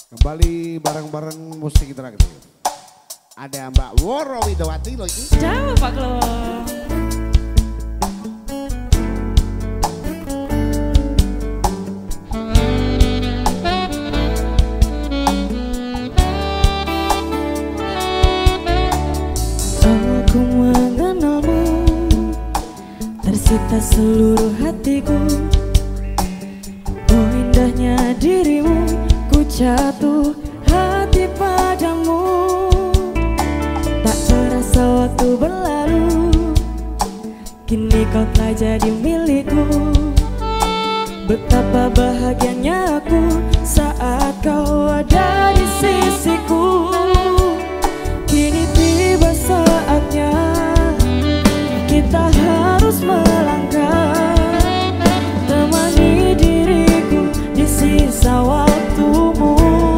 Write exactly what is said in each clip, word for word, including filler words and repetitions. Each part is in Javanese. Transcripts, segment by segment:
Kembali bareng-bareng musik interaktif. Ada Mbak Woro Widowati loh ini. Jauh Pak Klo. Aku mengenalmu, tersita seluruh hatiku. Oh indahnya dirimu, ku jatuh hati padamu. Tak terasa waktu berlalu, kini kau telah jadi milikku. Betapa bahagianya aku saat kau ada di sisiku. Kini tiba saatnya kita harus melangkah. Temani diriku di sisa waktumu.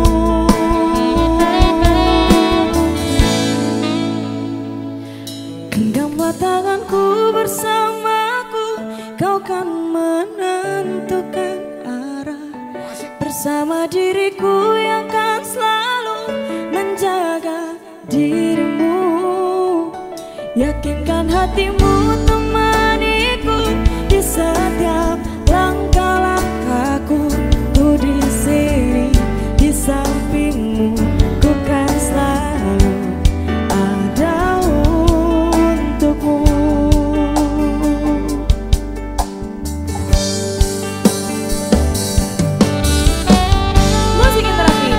Genggamlah tanganku bersamaku, kau kan menentukan arah. Bersama diriku yang kan selalu menjaga dirimu. Yakinkan hatimu temaniku di setiap langkah-langkahku. Ku di sini di sampingmu, ku kan selalu ada untukmu. Musik interaktif.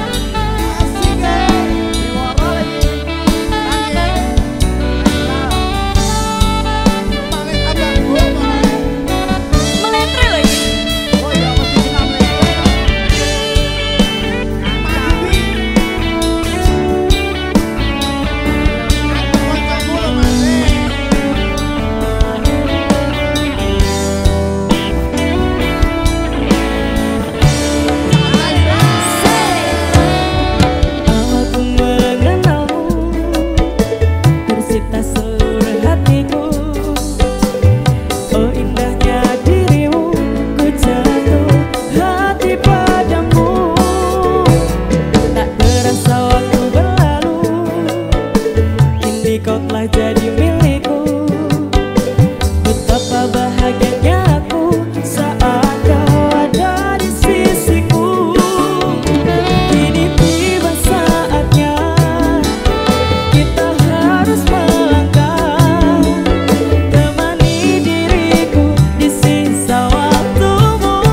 Kau telah jadi milikku. Betapa bahagianya aku saat kau ada di sisiku. Kini tiba saatnya kita harus melangkah. Temani diriku di sisa waktumu.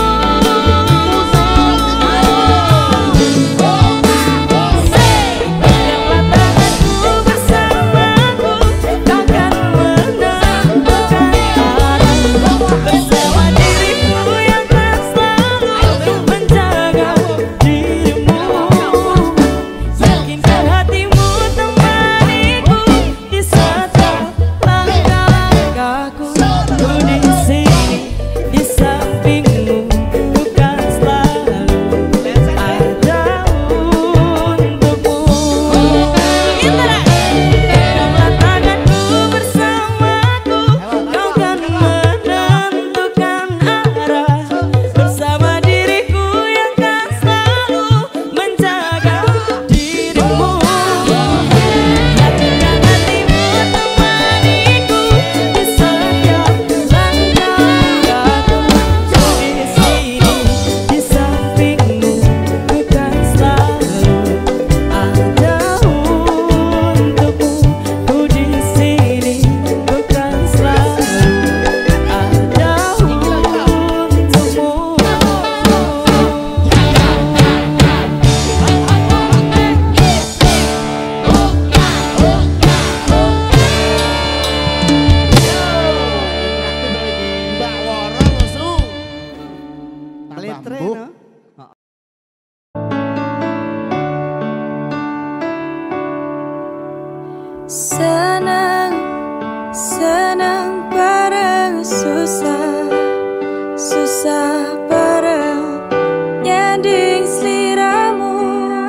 Senang, senang bareng susah, susah bareng nyanding seliramu.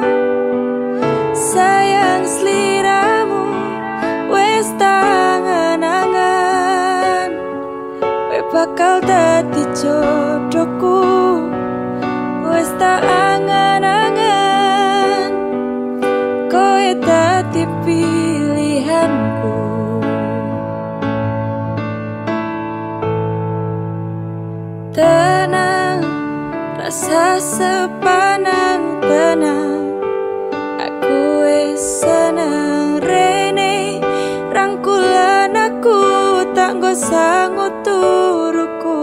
Sayang seliramu wes tangan-angan, we bakal dadi jodohku. Wes tak angan-angan. rasa sepanang tenang. Aku wis seneng rene rangkulan aku tak nggo sangut turuku.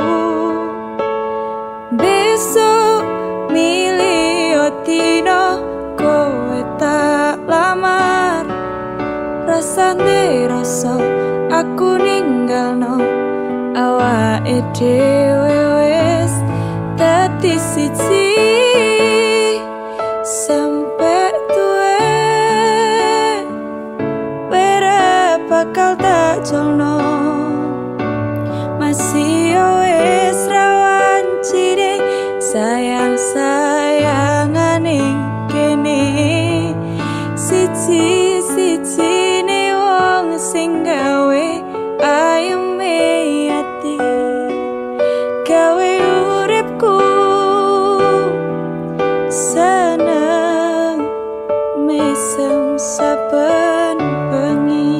Besok milih dino kowe tak lamar, rasane rasa aku ninggalno awake dhewe wis dadi siji sampe tuwe. Wera bakal tak jono masih wis rawan ciri sayang sayangane kene siji siji ne wong sing gawe ayeme ati gawe uripku seneng mesem saben bengi.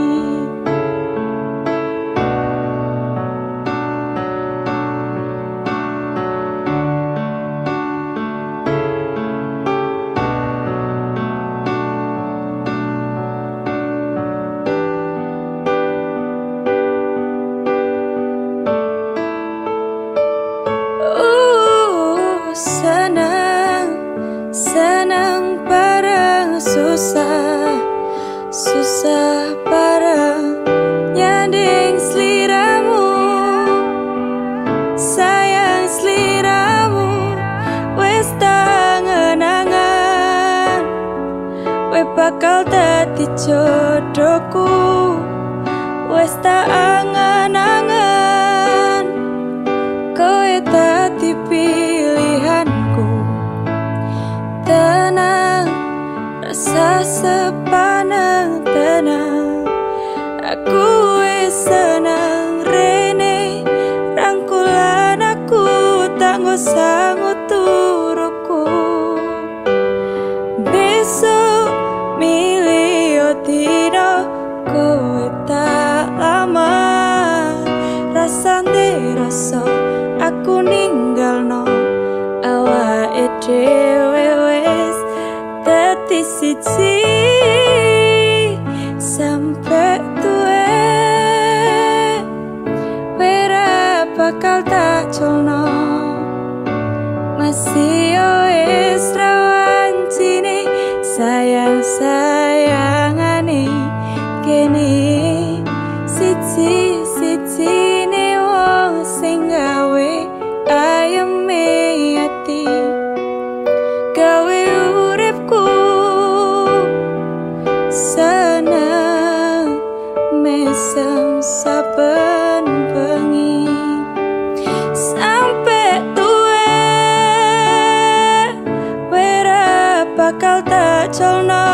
Senang, senang bareng susah, susah bareng nyanding seliramu. Sayang seliramu wis tangen-angen, we bakal dadi jodohku. Wis tak angen-angen, kowe dadi pilihanku. Tenang, rasa sepanang tenang. Aku wis seneng rene rangkulan aku tak nggo sangut turuku. Besok milih dino kowe tak lama, rasane rasa aku ninggalno awake dhewe wis dadi siji sampe tuwe. Wera bakal tak jono masih wis rawan cine sayang sayangane kene siji siji ne wong sing gawe ayeme ati gawe uripku seneng mesem saben bengi sampe tuwe. Wera bakal tak jono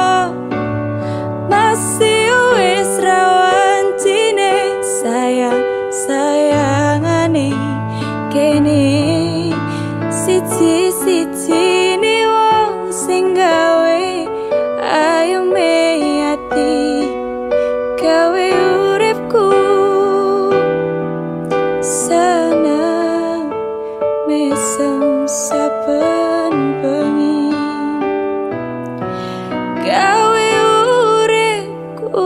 masih wis rawan cine sayang sayangane kene siji siji ne wong sing gawe ayeme ati gawe uripku seneng mesem saben bengi gawe uripku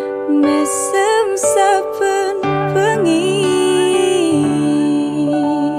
mesem saben bengi.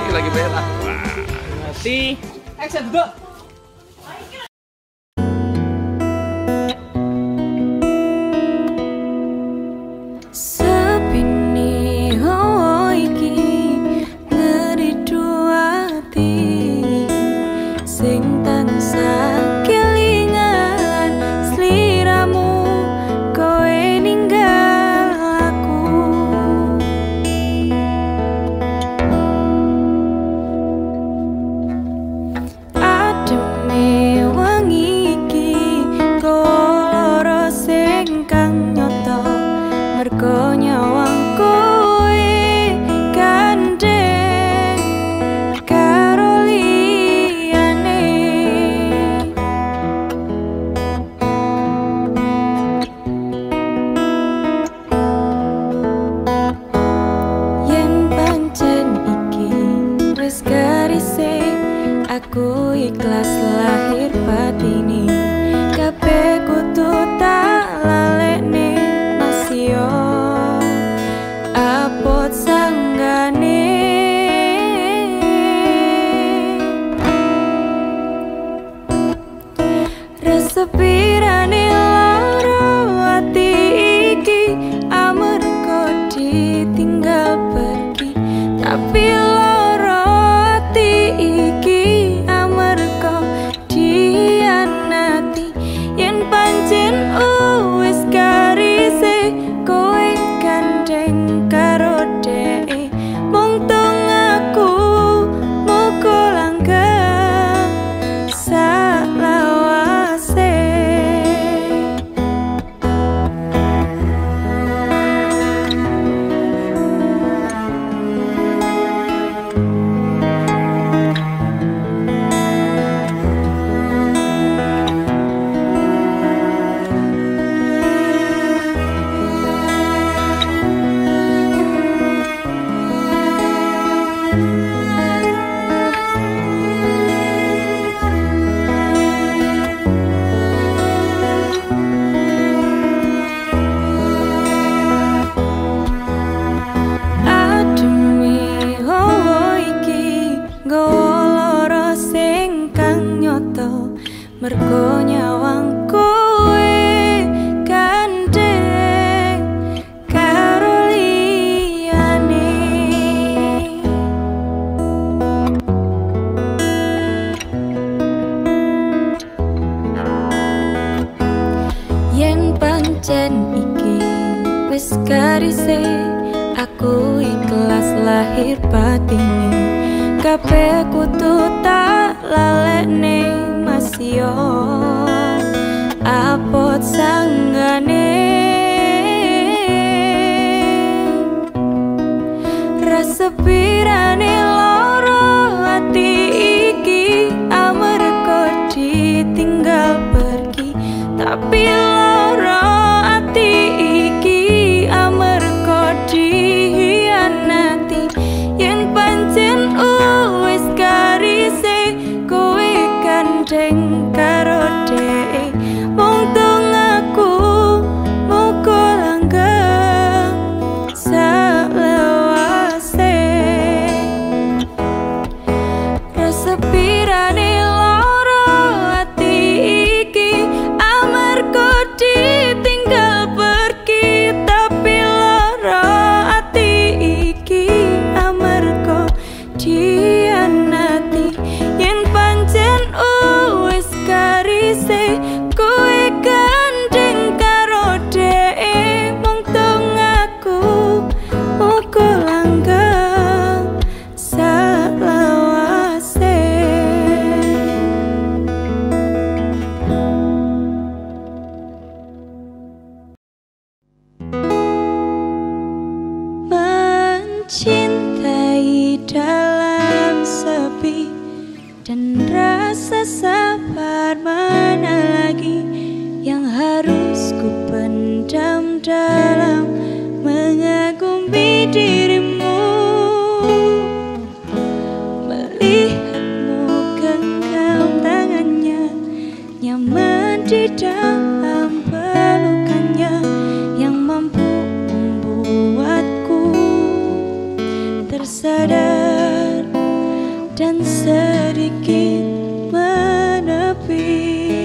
lagi bela. Mati. Action duduk. Sepini hawa iki ngeridu ati sing tansah kelingan sliramu kowe ninggal aku. Ademe wangi iki koloro sing kang nyoto mergo nyawang kowe gandeng karo liyane. Yen pancen iki wis garise aku ikhlas lahir batine kabeh kudu tak lalekne masio apot sanggane. Resepirane lara ati iki amarga ditinggal pergi tapi lara ati iki amarga dianati. Yen pancen wis garise kowe gandeng karo dhek mung tong aku muga langgeng salawase. Ademe hawa iki nggawa lara sing kang nyoto mergo nyawang kowe gandeng karo liyane. Yen pancen iki wis garise aku ikhlas lahir batine kabeh kudu tak lalekne masio apot sanggane. Resepirane lara ati iki amarga ditinggal pergi tapi lara ati iki amarga dihianati. Yen pancen wis garise kowe gandeng karo dhek mung tong aku muga langgeng salawase. Resepirane lara ati iki amarga ditinggal pergi tapi lara ati iki amarga dianati. Yen pancen wis garise kowe gandeng karo dhek mung tong aku muga langgeng salawase. Mencintai dalam sepi dan rasa sabar mana lagi yang harus ku pendam dalam mengagumi dirimu. Melihatmu genggam tangannya nyaman di dalam pelukannya yang mampu membuatku tersadar dan sedikit menepi.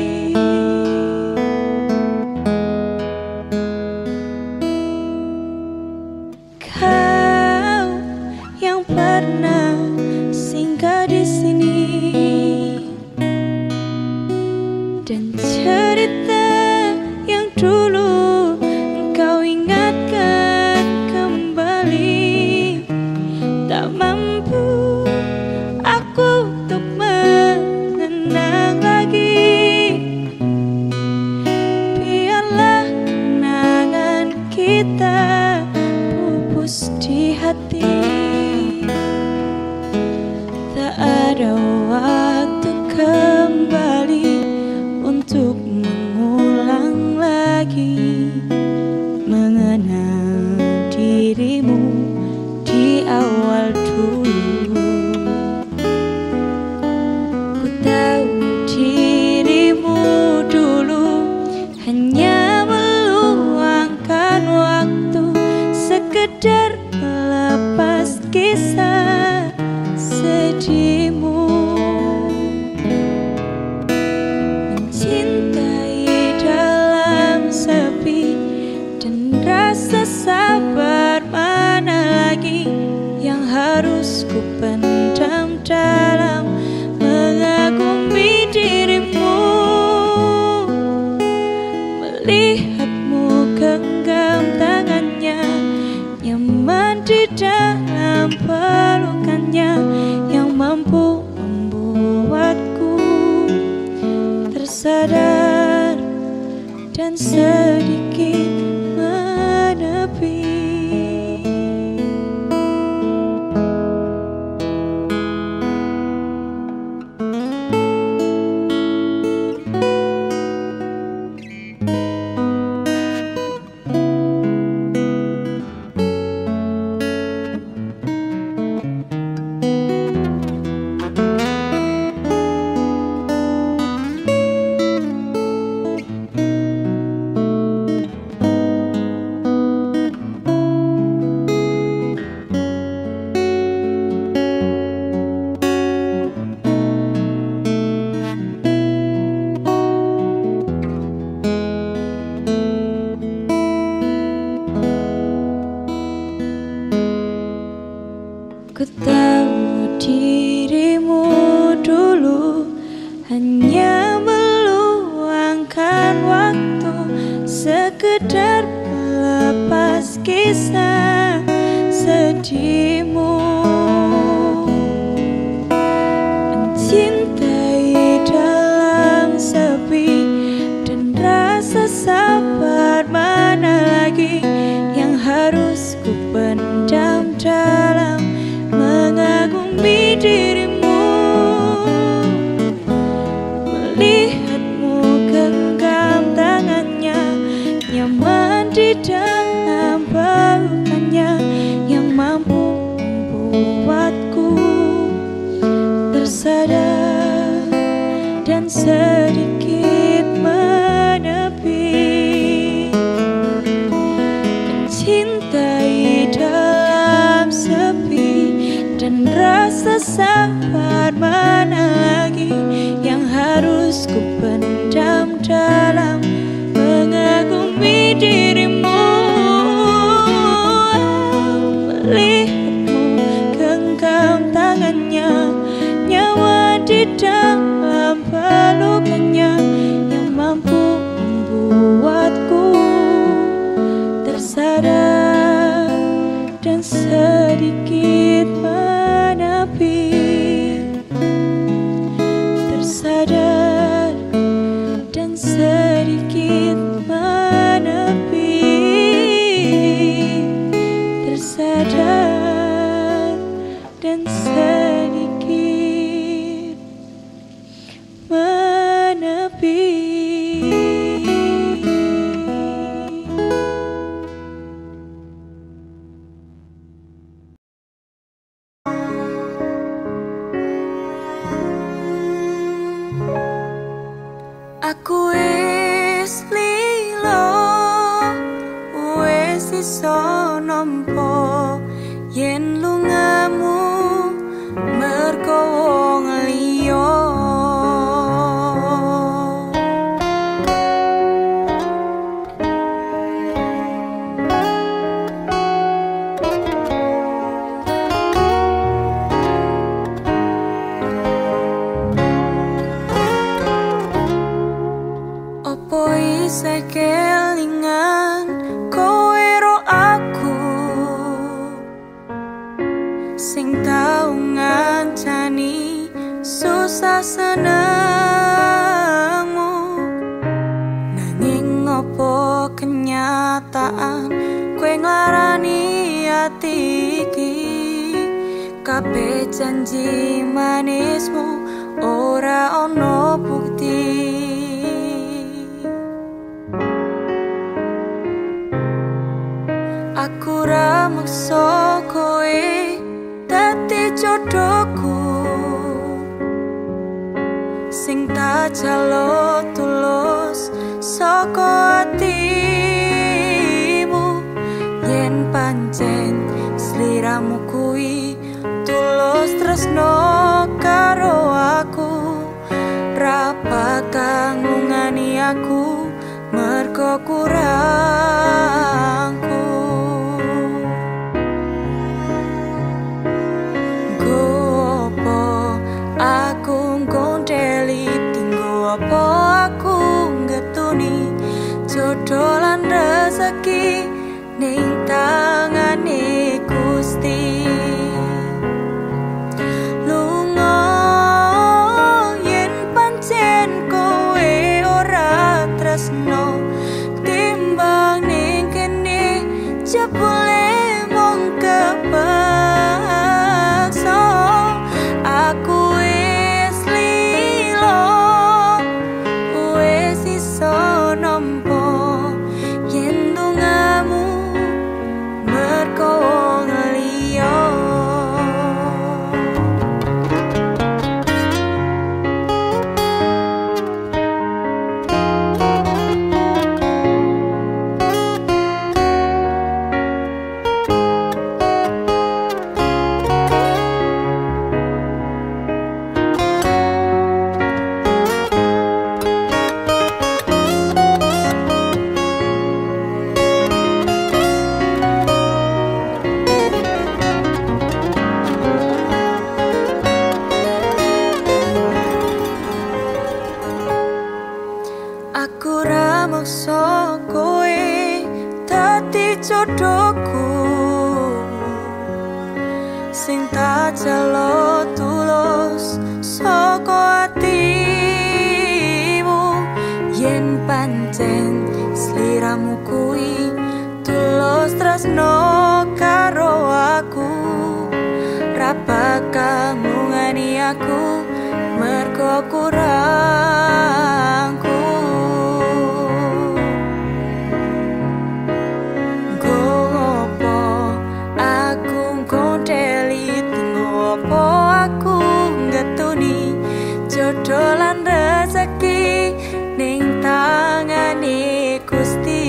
Kau yang pernah singgah di sini dan cerita yang dulu engkau ingatkan kembali, tak mampu aku untuk mengenang lagi. Biarlah kenangan kita pupus di hati. Tak ada waktu kembali untuk mengulang lagi mengenal dirimu di awal dulu. Ku tahu dirimu dulu hanya meluangkan waktu sekedar melepas kisah sedihmu. Mencintai dalam sepi dan rasa sabar mana lagi yang harus ku pendam dalam mengagumi dirimu. Melihatmu genggam tangannya, nyaman di dalam pelukannya, yang mampu membuatku tersadar dan sedikit menepi. Ku tahu dirimu dulu hanya meluangkan waktu sekedar melepas kisah sedihmu. Mencintai dalam sepi dan rasa sabar mana lagi yang harus ku pendam dalam mengagumi dirimu. Melihatmu genggam tangannya, nyaman di dalam pelukannya, yang mampu membuatku tersadar dan sedikit menepi. Mencintai dalam sepi dan rasa sabar mana lagi yang harus ku pendam dalam mengagumi dirimu. Melihatmu genggam tangannya, nyawa di dalam pelukannya, yang mampu membuatku tersadar dan sedikit menepi. Tersadar dan sedikit menepi. Tersadar dan sedikit menepi. Aku wis lilo, wis iso nampa yen lungamu merko senengmu, nanging ngopo kenyataan kowe nglarani ati iki. Kabeh janji manismu ora ono bukti. Aku ra maksa kowe dadi jodohku, sing tak jalo tulus saka atimu. Yen pancen sliramu kuwi tulus tresno karo aku, ra bakal ngungani aku mergo kurangku. Gopo aku ngondeli tinggo apa aku ngetuni jodoh lan rezeki ning tangane Gusti. Lunga yen pancen kowe ora tresno, timbang ning kene jebule mung kepaksa. Aku wis lilo, wis iso nampa yen lungamu mergo wong liya. Aku ra maksa kowe dadi jodohku, sing tak jalo tulus saka atimu. Yen pancen sliramu kuwi tulus tresno karo aku, ra bakal ngungani aku mergo kurangku. Jodoh lan rezeki ning tangane Gusti.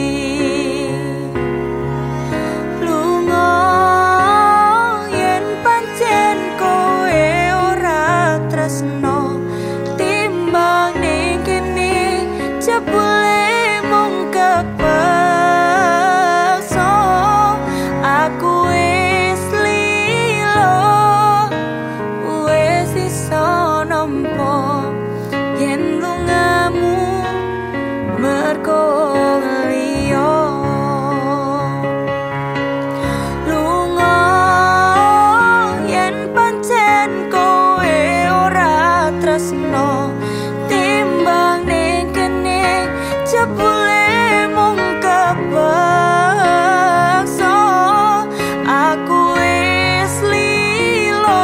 Lunga yen pancen kowe ora tresno, timbang ning kene jebule mung kepaksa. Aku wis lilo, wis iso nampa yen lungamu mergo liya. Lunga yen pancen kowe ora tresno, timbang ning kene jebule mung kepaksa. Aku wis lilo,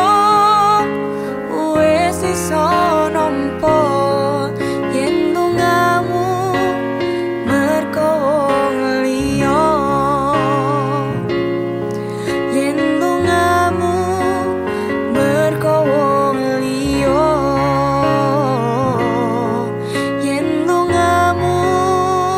wis iso nampa yen lungamu mergo wong liya. Yen lungamu mergo wong liya. Yen lungamu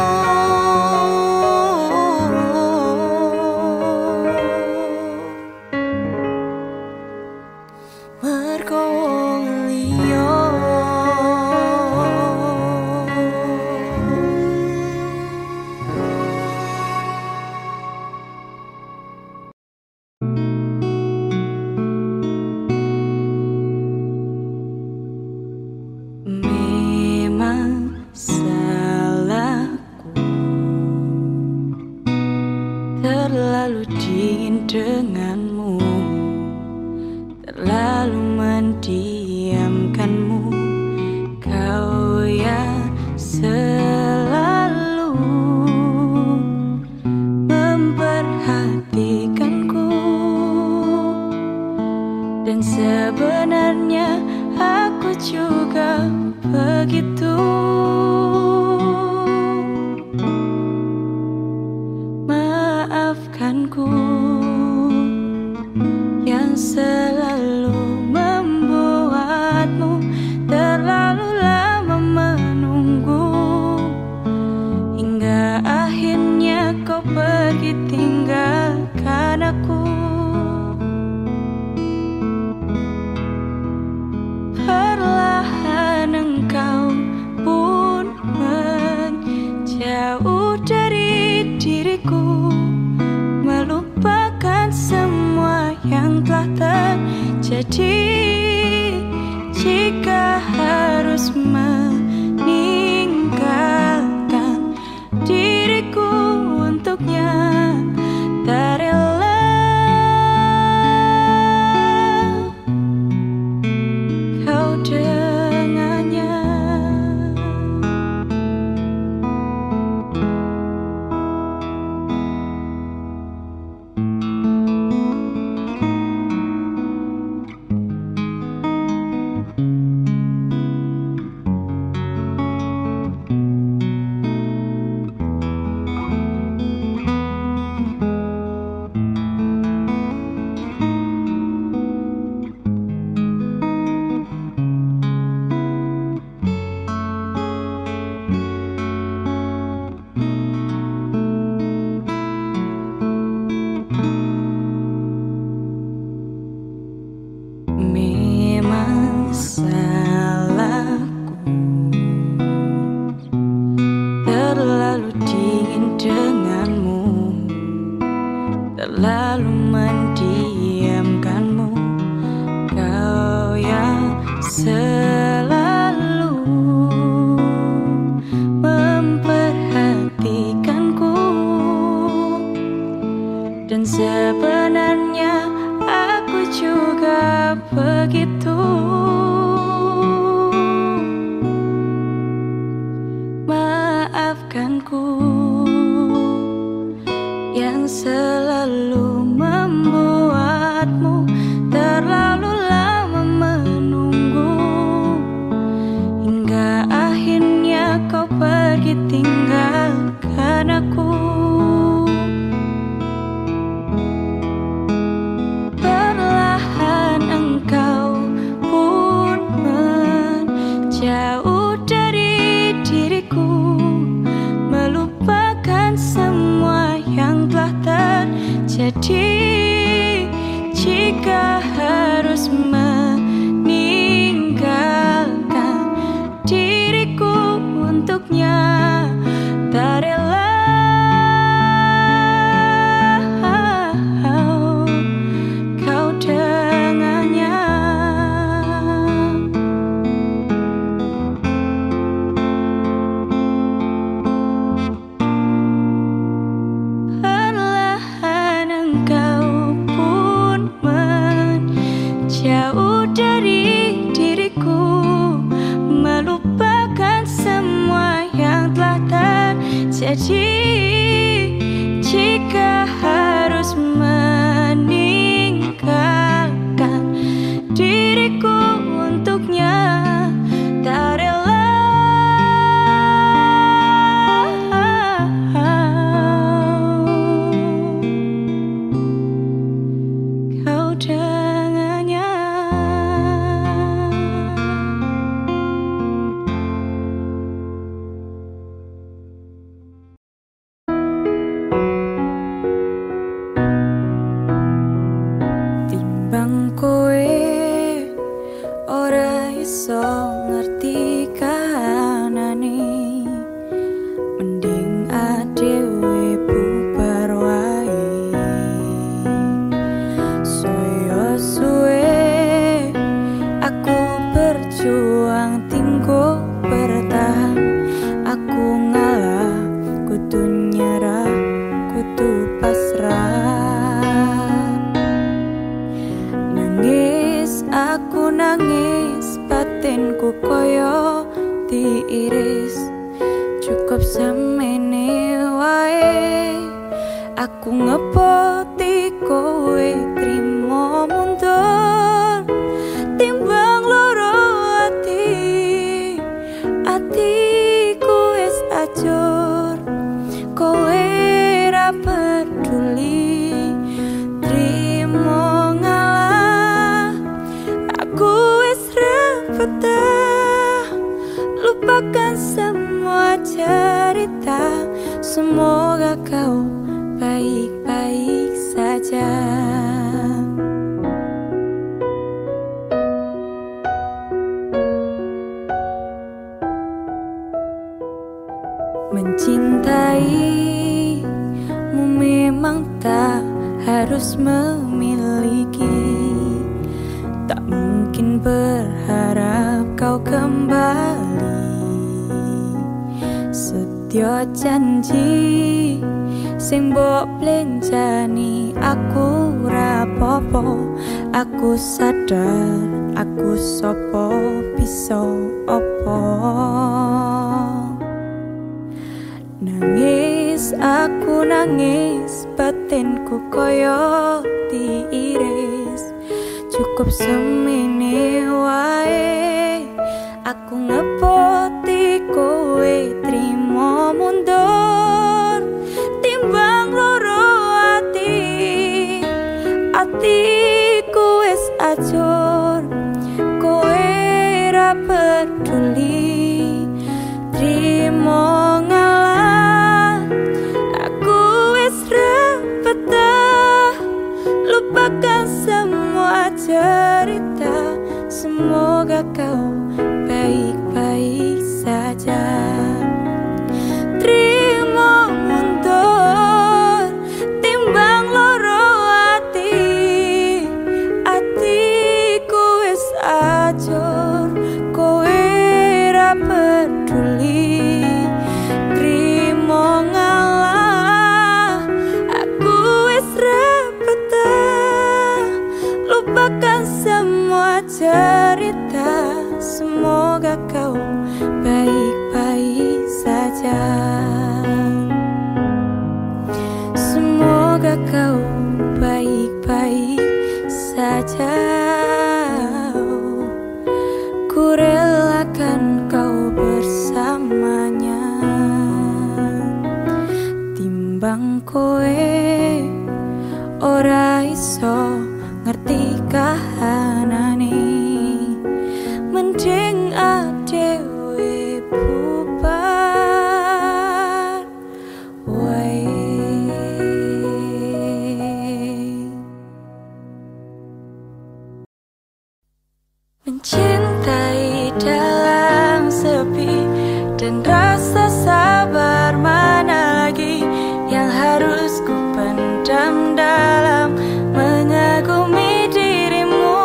begitu. Maafkanku yang selalu membuatmu terlalu lama menunggu, hingga akhirnya kau pergi tinggalkan aku. Perlahan engkau pun menjauh dari diriku, melupakan semua yang telah terjadi. Jika harus meninggalkan diriku untuknya, tak rela kau dengannya. Memang salahku terlalu dingin denganmu, terlalu mendiamkanmu. Kau yang selalu memperhatikanku, dan sebenarnya aku juga begitu. Maafkanku yang selalu membuatmu terlalu lama menunggu, hingga akhirnya kau pergi tinggalkan aku. Perlahan engkau pun menjauh dari diriku, melupakan semua yang telah terjadi. Jika harus meninggalkan diriku untuknya, tak rela kau dengannya. Perlahan engkau pun menjauh dari diriku, melupakan semua yang telah terjadi. Jika harus meninggalkan diriku untuknya, tak rela kau dengannya. Timbang kowe ora iso ngerti kahanane, mending adewe bubar wae. Saya suwe aku berjuang tinggo bertahan, aku ngalah kudu nyerah, kudu pasrah. Nangis aku nangis, batinku koyo diiris. Cukup semene wae, aku ngepoti kowe trimo mundur. Timbang loro ati patah, lupakan semua cerita. Semoga kau baik-baik saja. Mencintaimu memang tak harus memiliki. Tak mungkin berharap kau kembali. Setyo janji sing mbok plenjani aku rapopo. Aku sadar aku sopo bisa opo. Nangis aku nangis, batinku koyo diiris. Cukup semene wae aku ngepoti kowe trimo mundur. Timbang loro ati, atiku wis ajur. Kowe ra peduli trimo cerita. Semoga kau baik-baik saja. Terima mundur, timbang loro ati, atiku wis ajur. Kowe ra peduli trimo ngalah. Aku wis repetah, lupakan semua cerita. Semoga kau baik-baik saja. Semoga kau baik-baik saja. Ku relakan kau bersamanya. Timbang kowe ora iso ngerti kahanane, mending adewe bubar wae. Mencintai dalam sepi dan rasa sabar mana lagi yang harus ku pendam dalam mengagumi dirimu.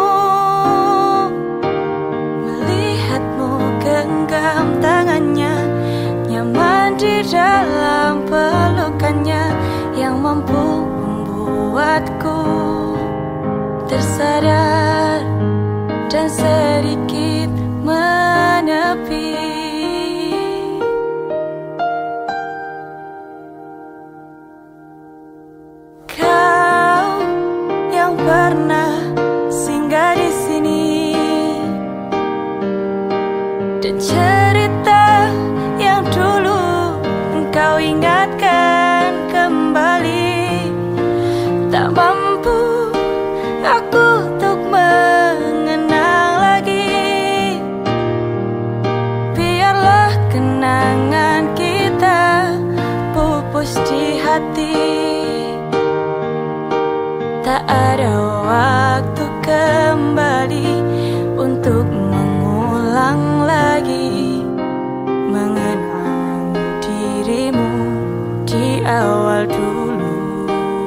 Melihatmu genggam tangannya, nyaman di dalam pelukannya, yang mampu membuatku tersadar dan sedikit menepi. Pernah singgah di sini dan cerita yang dulu engkau ingatkan kembali. Tak mampu aku untuk mengenang lagi. Biarlah kenangan kita pupus di hati. Tak ada waktu kembali untuk mengulang lagi mengenang dirimu di awal dulu.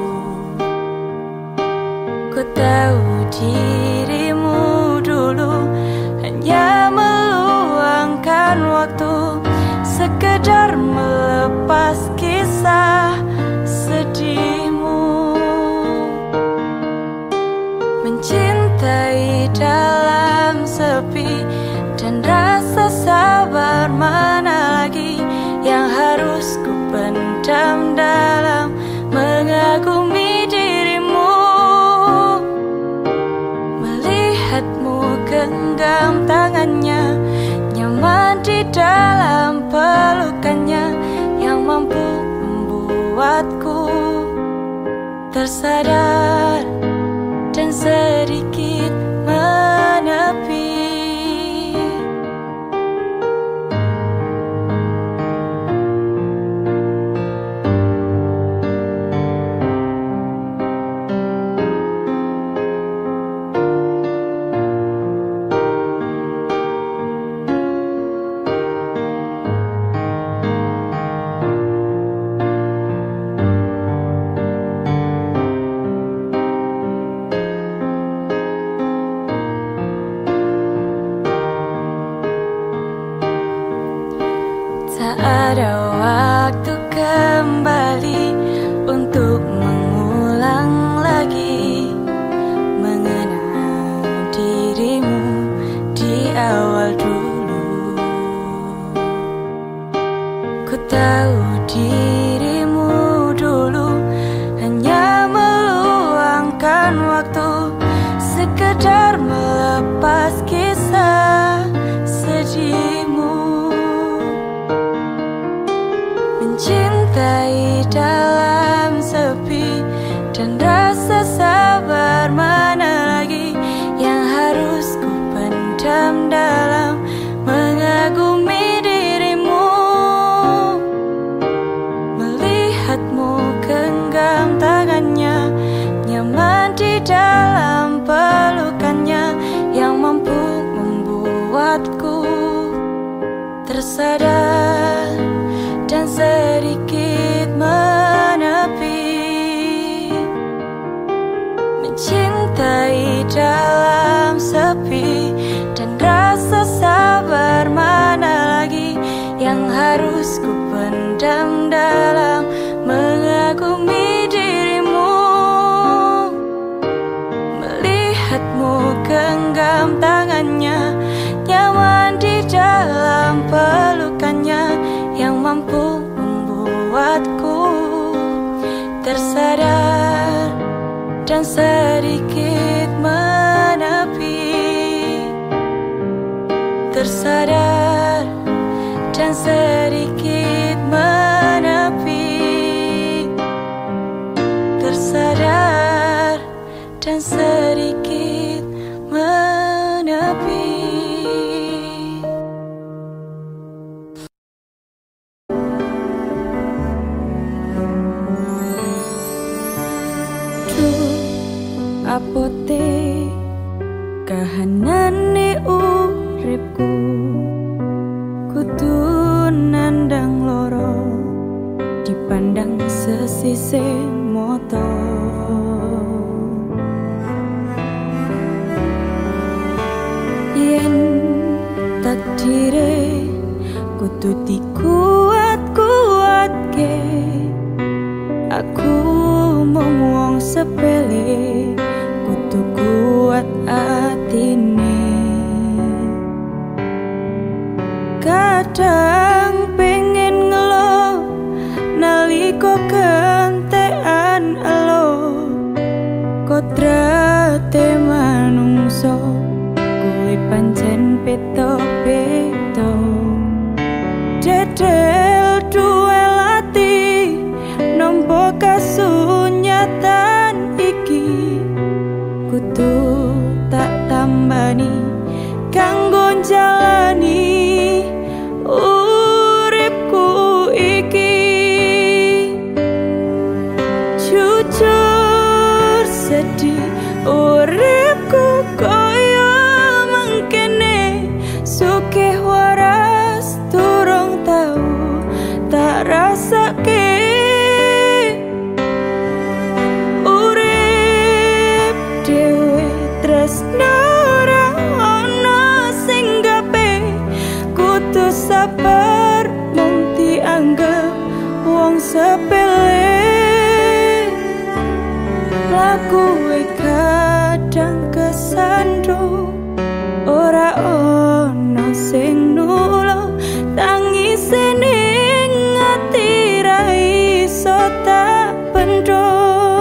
Ku tahu dirimu dulu hanya meluangkan waktu, sekedar melepas kisah sedihmu. Mencintai dalam sepi dan rasa sabar mana lagi yang harus ku pendam dalam mengagumi dirimu. Melihatmu genggam tangannya, nyaman di dalam pelukannya, yang mampu membuatku tersadar dan sedikit menepi. ada waktu kembali untuk mengulang lagi mengenal dirimu di awal dulu. Ku tahu dirimu dulu hanya meluangkan waktu sekedar melepas kisah sedihmu. Mencintai dalam sepi dan rasa sabar mana lagi yang harus ku pendam dalam mengagumi dirimu. Melihatmu genggam tangannya, nyaman di dalam pelukannya yang mampu membuatku tersadar dan sedikit menepi. Mencintai dalam sepi dan rasa sabar mana lagi yang harus ku pendam dalam mengagumi dirimu. Melihatmu genggam tangannya, nyaman di dalam pelukannya yang mampu membuatku tersadar dan sedikit menepi. Tersadar dan sedikit menepi. Tersadar dan sedikit menepi. Apote kahanane uripku, kudu nandang loro dipandang sesise moto. Yen takdire kudu dikuat-kuatke, aku mung wong sepele kudu kuat atine. Kadang pengen ngelo naliko kentekan elo, kodrate manungso kuwi pancen peto-peto. Dedel duel ati nompo kasunyatan iki, kudu tak tambani kanggo jalani uripku iki. Jujur sedih uripku koyo mangkene, sugih waras durung tau tak rasake. Urip dhewe tresno ora ana sing gape, kudu sabar mung dianggep wong sepele. Lakuwe kadang kesandung, ora ana sing nulung, tangise ning ati ra iso tak bendung.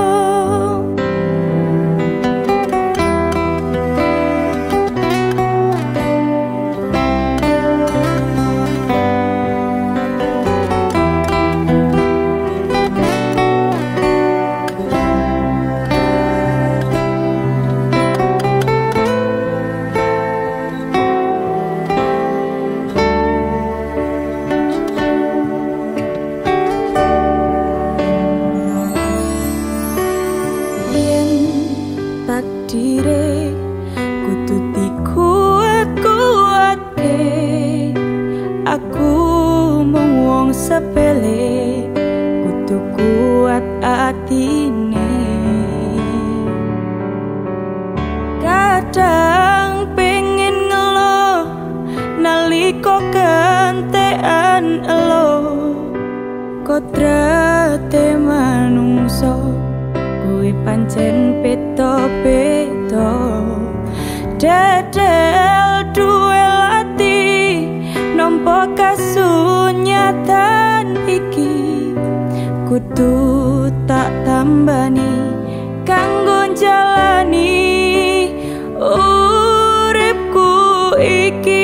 Takdire kudu dikuat-kuatke, aku mung wong sepele kudu kuat atine. Kadang pengen ngeluh naliko kentekan elo, kodrate manungsa kuwi pancen beda-beda. Dedel duwe ati nampa kasunyatan iki kudu tak tambani kanggo jalani uripku iki.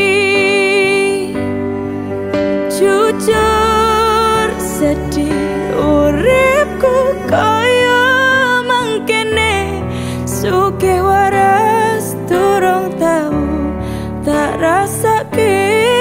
Jujur sedih uripku kaya mangkene sugih waras durung tau tak rasake.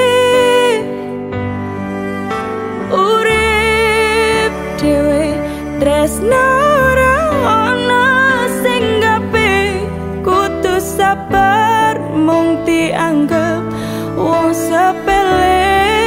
Urip dhewe tresno ora ana sing gape kudu sabar mung dianggep wong sepele.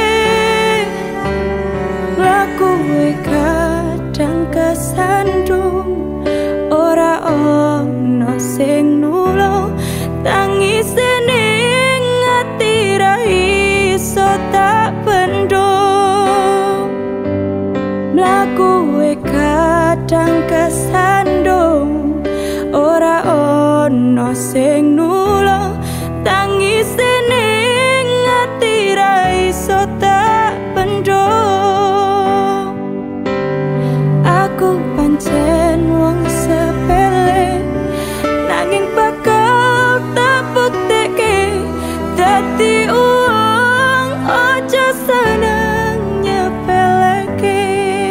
Lakuwe kadang kesandung ora ono sing nulung tangise ning ati ra iso tak bendung. Lakuwe kadang kesandung ora ono sing nulung tangise ning ati ra iso tak bendung. Aku pancen wong sepele nanging bakal tak bukteke dadi uang aja seneng nyepeleke.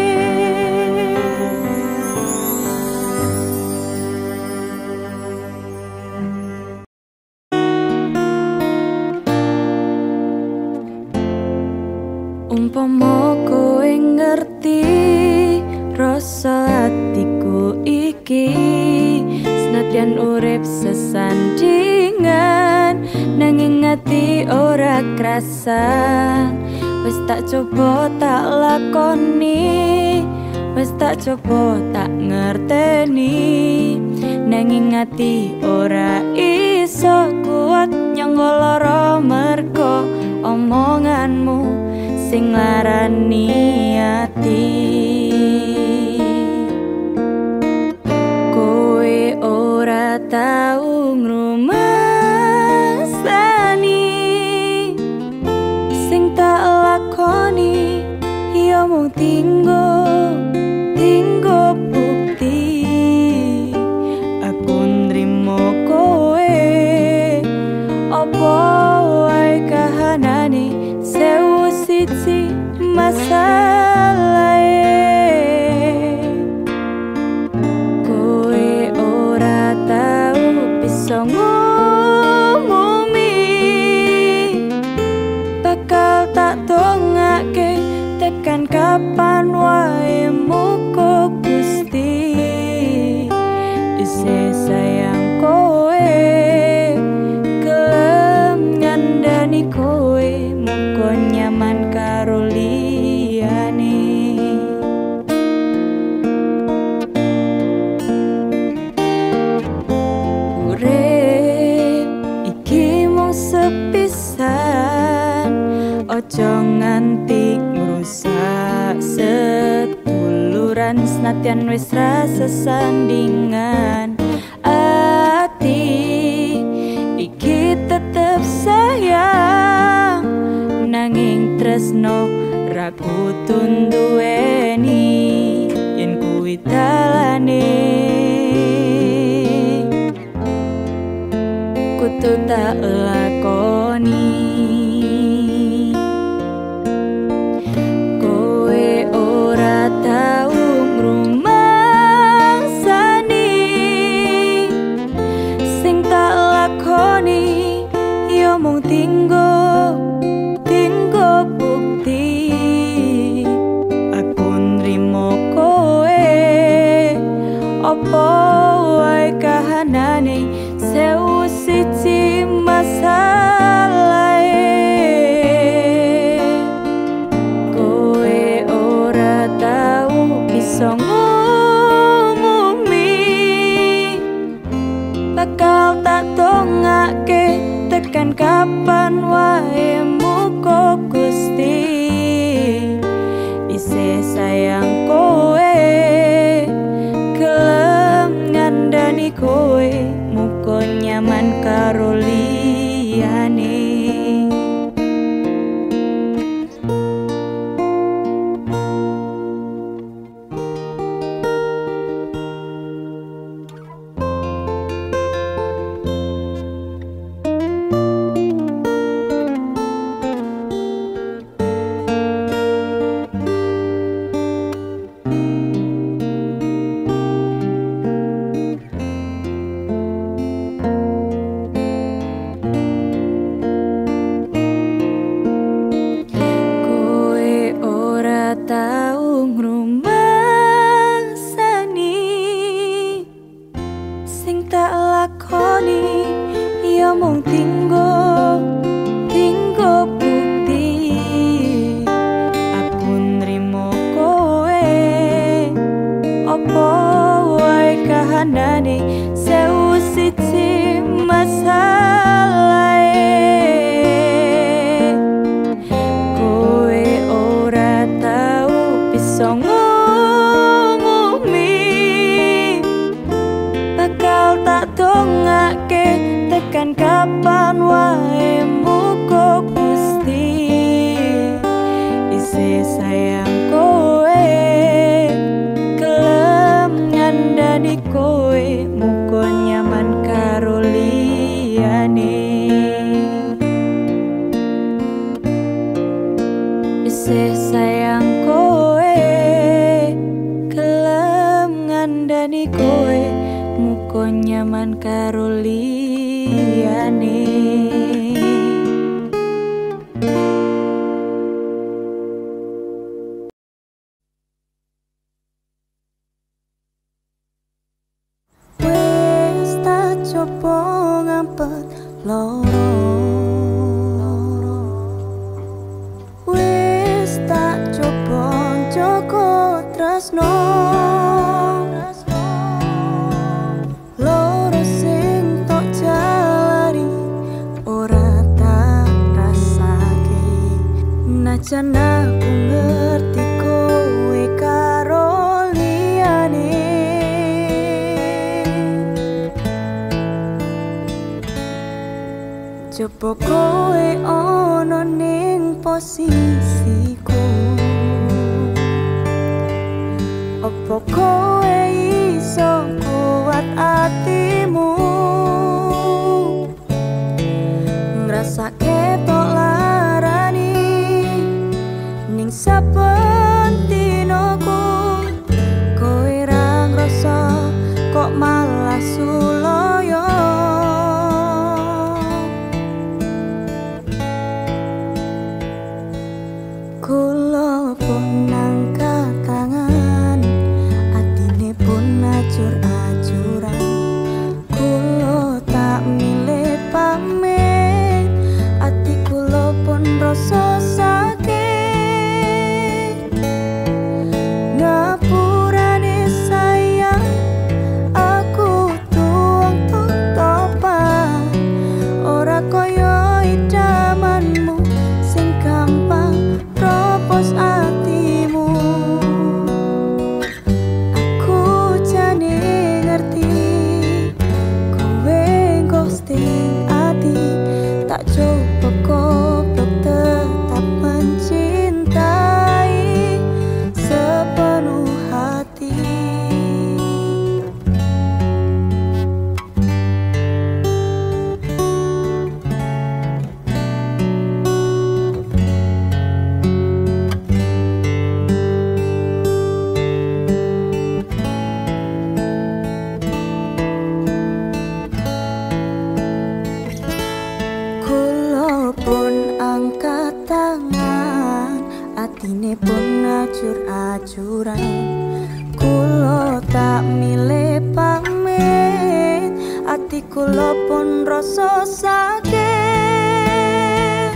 Umpama kowe ngerti rasa hatiku iki senadyan urip sesandingan nanging ati ora krasan. Wis tak coba tak lakoni, wis tak coba tak ngerteni nanging ati ora iso kuat nyangga lara mergo omonganmu sing larani ati. Tau ngrumasani sing tak lakoni ya mung tinggo tinggo bukti. Aku nrimo kowe apa wae kahanane sewu siji masalahe. Ngomumi bakal tak dongake tekan kapan wae muga Gusti isih sayang kowe gelem nyandani kowe muga nyaman karo liyane. Ojo nganti ngrusak seduluran senadyan wis ra sesandingan. Ati iki tetep sayang nanging tresno ra kudu duweni yen kuwi dalane kudu tak lakoni. Tau ngrumangsani Senajan aku ngerti kowe karo liyane, coba kowe ono ning posisiku, opo kowe iso kuat atimu ngrasake tok larani ning saben dinoku, kowe ra ngrasa kok malah suloyo. Kula pun angkat tangan, atine pun ajur-ajuran. Kula tak milih pamit, ati kula pun rasa sakit. Ngapurane sayang, aku tuang top-topan, ora koyo idamanmu sing gampang ropos atimu. Aku jane ngerti kowe ghosting ati, tak coba goblok tetap mencintai sepenuh hati. Kula pun angkat tangan, atine pun ajur-ajuran. Kula tak milih pamit, ati kula pun rasa sakit.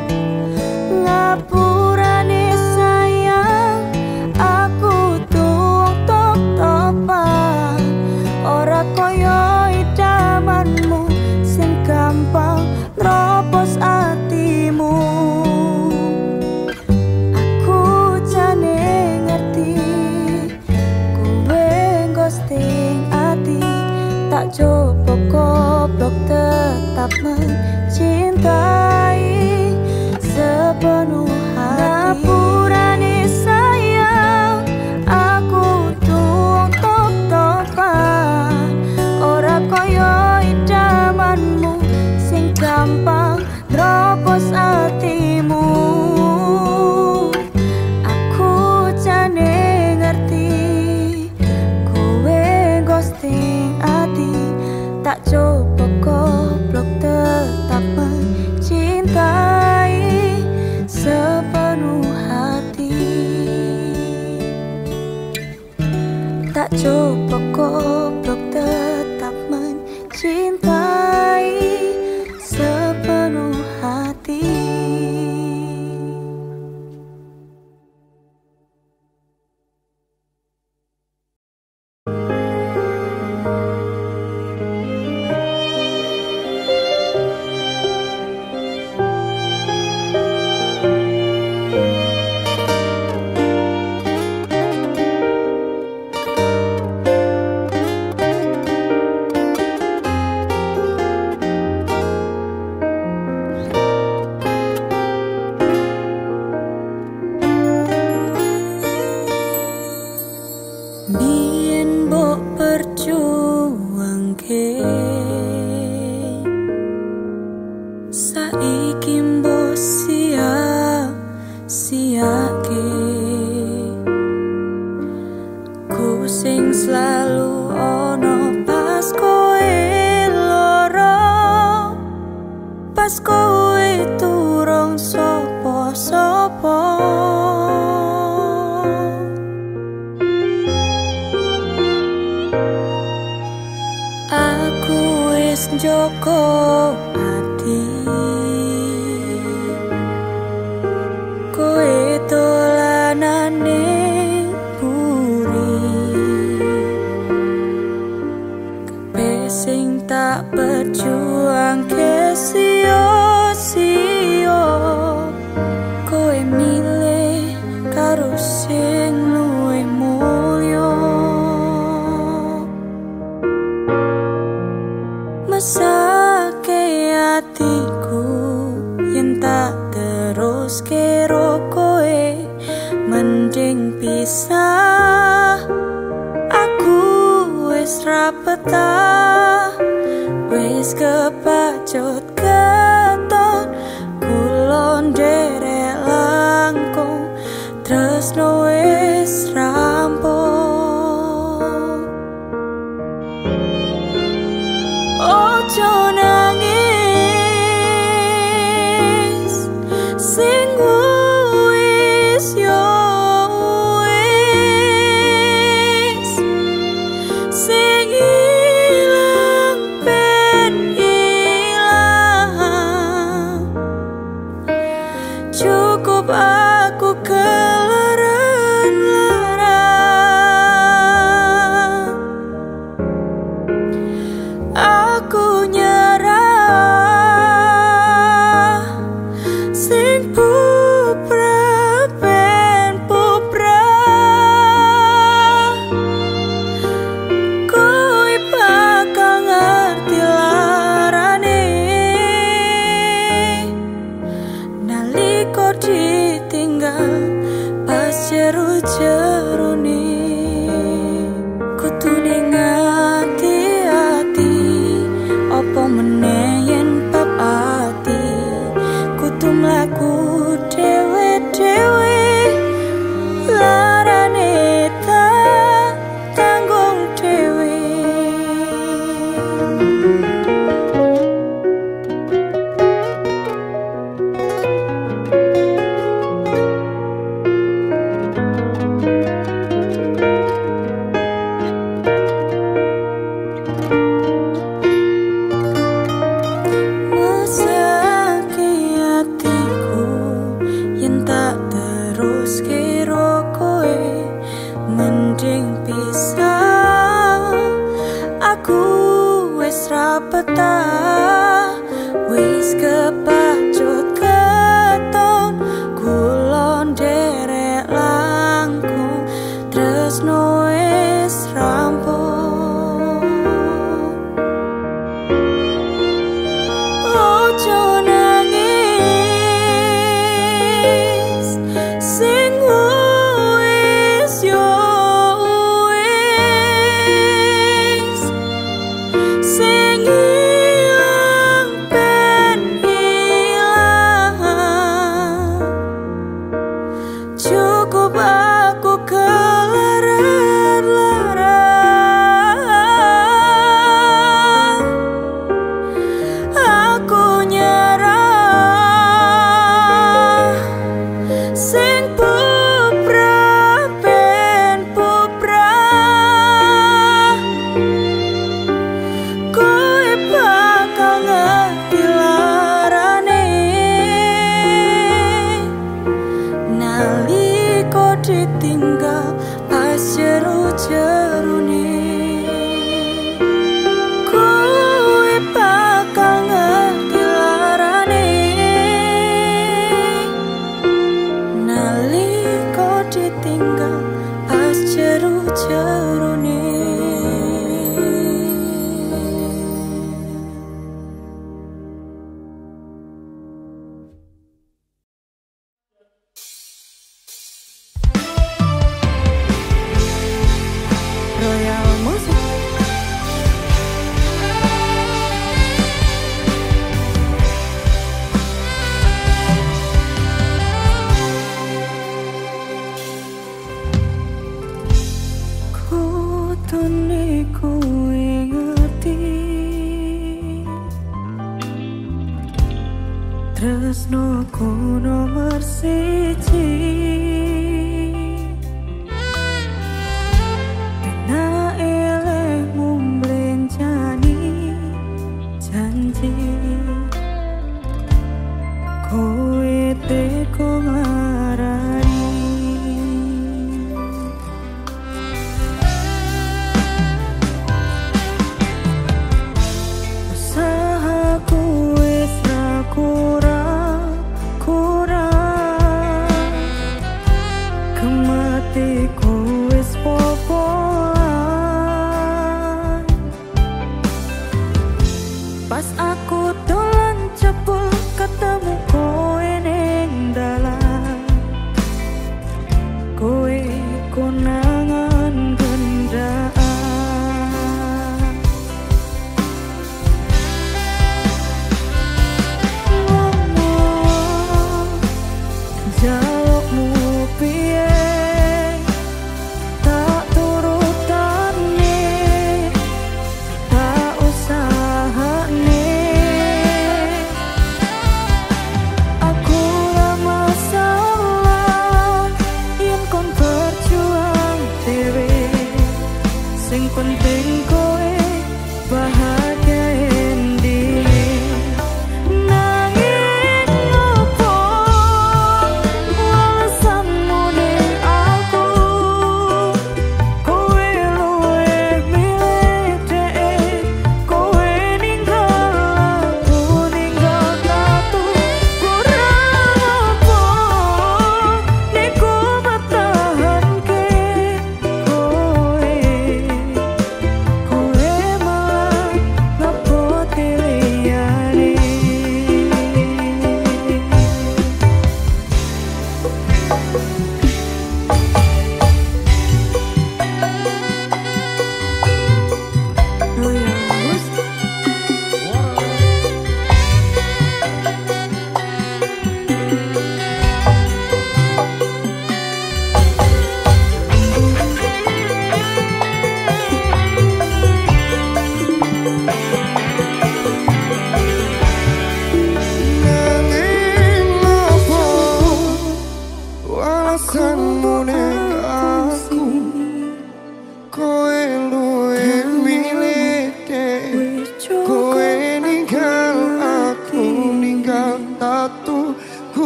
Ngapurane sayang, aku tuang top-topan, ora koyo idamanmu sing gampang ropos atimu. Aku jane ngerti kowe ghosting ati, tak coba goblok tetap mencintai sepenuh hati. Ngapurane sayang, aku tuang top-topan, ora koyo idamanmu sing gampang ropos atimu. Aku jane ngerti kowe ghosting ati, tak coba goblok tetap mencintai sepenuh hati. Tak coba goblok tetap mencintai sepenuh hati. terus kero kowe mending pisah. Aku wis ra betah, wis kepacut keton kulon derek langkung tresno wis rampung. Ojo nangis sing wis yo wis, sing ilang ben ilang. Cukup aku kelaran-laran, aku nyerah sing puprah ben puprah. Kowe bakal ngerti larane nalika ditinggal pas jeru-jerune. Kudune ngati-ati apa meneh yen bab ati, kudu mlaku dhewe-dhewe larane tak tanggung dhewe. Mesake hatiku yen tak terus kira kowe mending pisah. Aku wis ra betah, wis kepacut keton kulon derek langkung tresno wis rampung. Ojo nangis sing wis yo wis, sing ilang ben ilang. Cukup aku kelaran-laran, aku nyerah sing puprah ben puprah. Kowe bakal ngerti larane nalika ditinggal pas jeru-jerune. Kowe bakal ngerti larane nalika ditinggal pas jeru-jerune. Royal Musik. Kutune kowe ngerti tresnoku nomor siji. Kena elehmu mblencani janji, kowe teko ngarani. Usahaku wis ra kurang kurang, kematiku wis popolan. Pas aku dolan cepul ketemu kowe ning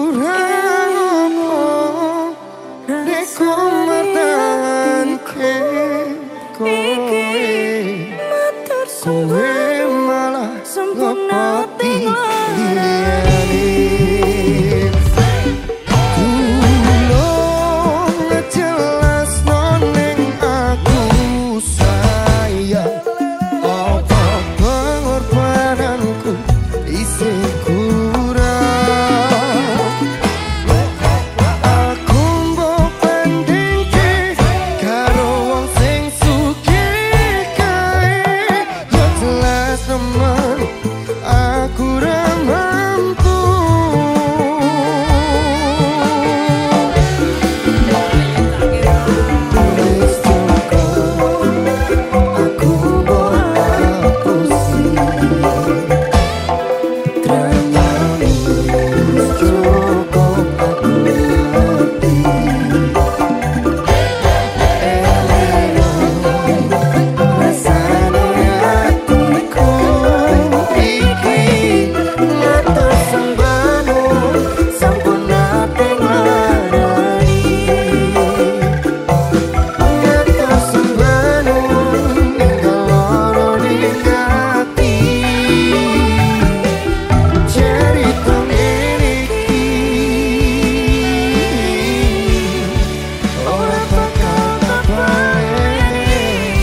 kurang ngomong nek komartan ke kowe kowe malah sempurna ngopoti tulung ngejelas noneng aku sayang apa pengorbananku isih kurang aku mbok bandingke karo wong sing sugih kae yo jelas temen aku ra mampu wis cukup aku mbok hapusi drama wis cukup aku ngerti rasane hatiku iki ngatur sembahmu sampun ate nglarani ngatur sembahmu ninggal loro ning ati cerita ini ora bakal tak baleni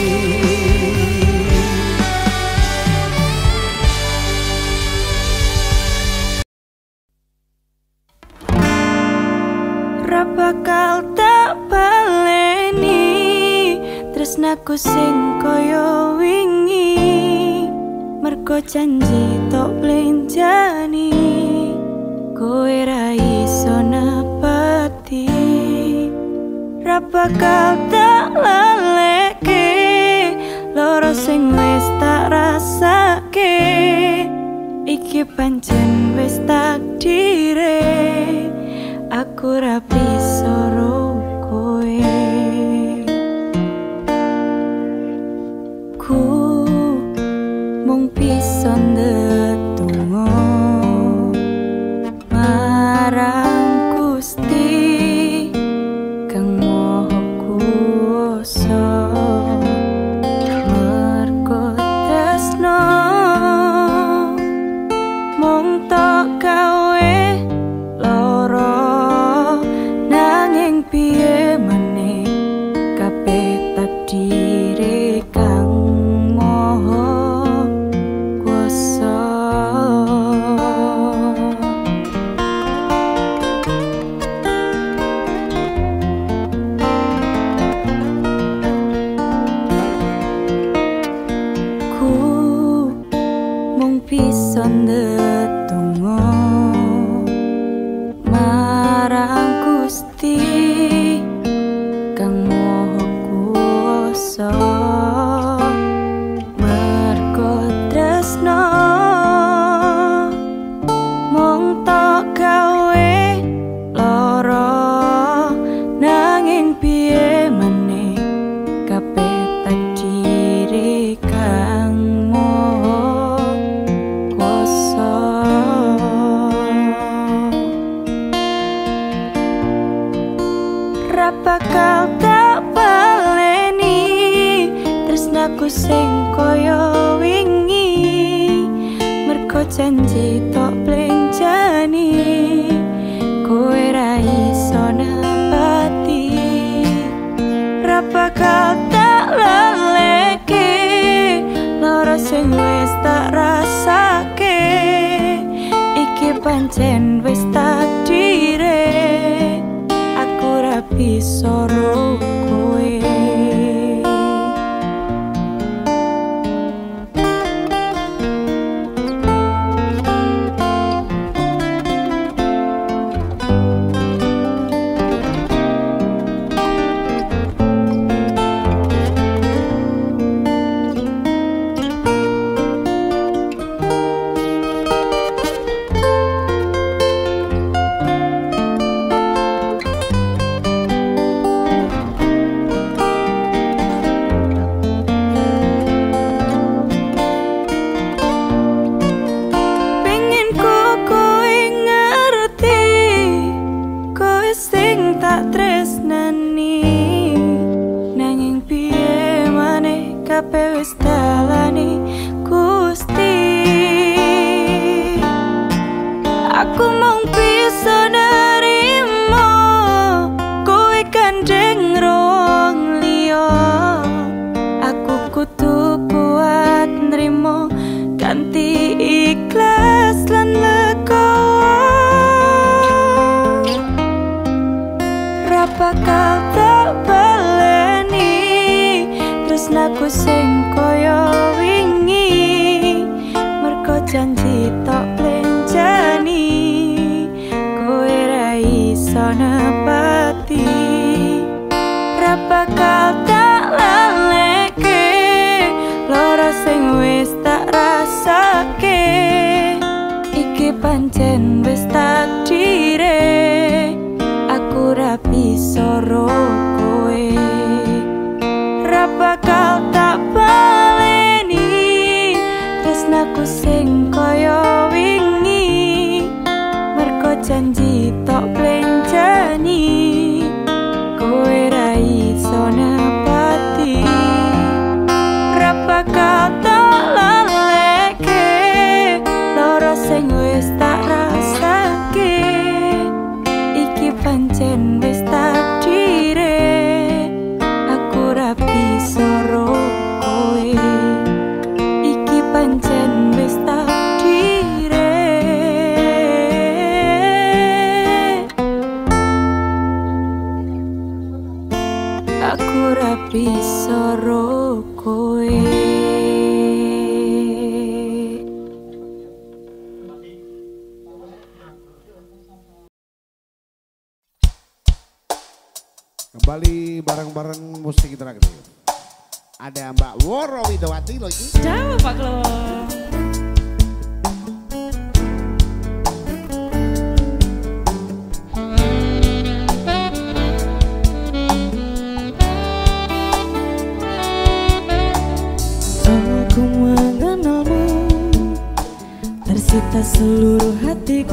ra bakal tak baleni tresnaku sing kaya wingi mergo janji tok blenjani kowe ra iso nepati ra bakal tak laleke loro sing wis tak rasake iki pancen wis takdire aku ra bisa ro kowe ku mung bisa ndedonga marang Gusti kang Maha Kuwasa mergo tresno mung tok gawe loro nanging piye meneh kabeh takdire kang Maha Kuwasa ku mung bisa ndedonga marang Gusti kang Maha Kuwasa mergo tresno mung tok gawe loro nanging piye meneh kabeh takdire kang Maha Kuwasa ra bakal tak baleni tresnaku sing kaya wingi mergo janji tok blenjani kowe ra iso nepati ra bakal tak laleke loro sing wis tak rasake iki pancen wis takdire aku ra bisa ro kowe iso nepati, ra bakal tak laleke loro sing wis tak rasake. Iki pancen wis takdire, aku ra bisa ro kowe, ra bakal tak baleni tresnaku sing kaya wingi. Merko janji tok plenjani, kowe ra iso nepati, ra bakal tak laleke loro sing wis tak rasake. Iki pancen wis takdire, aku ra bisa ro kowe. Iki pancen wis takdire, aku ra bisa ro kowe. Kembali bareng-bareng musik kita lagi. Ada Mbak Woro Widowati loh ini. Jauh Pak Klo. Aku mengenalmu, tersita seluruh hatiku.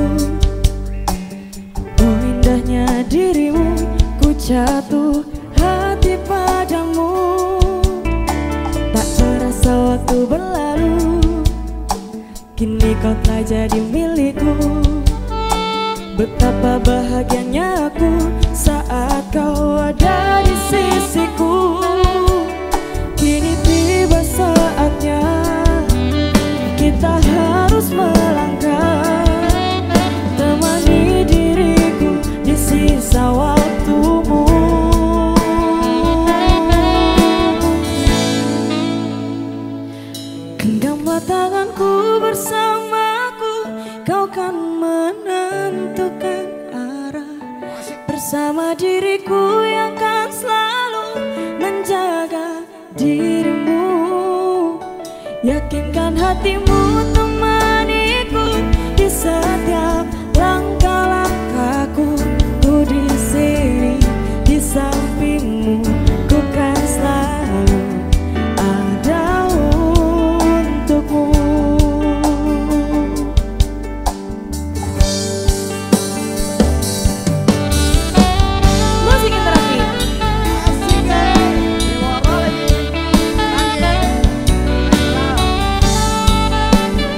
Oh indahnya dirimu, ku jatuh hati padamu. Tak terasa waktu berlalu, kini kau telah jadi milikku. Betapa bahagianya aku saat kau ada di sisiku. Kini tiba saatnya kita harus melangkah, temani diriku di sisa waktumu. Genggamlah tanganku bersamaku, kau kan menentukan arah. Bersama diriku yang kan selalu menjaga dirimu. Yakinkan hatimu, temaniku di setiap langkah-langkahku. Ku di sini di sampingmu, ku kan selalu ada untukmu. Musik interaktif. Asik,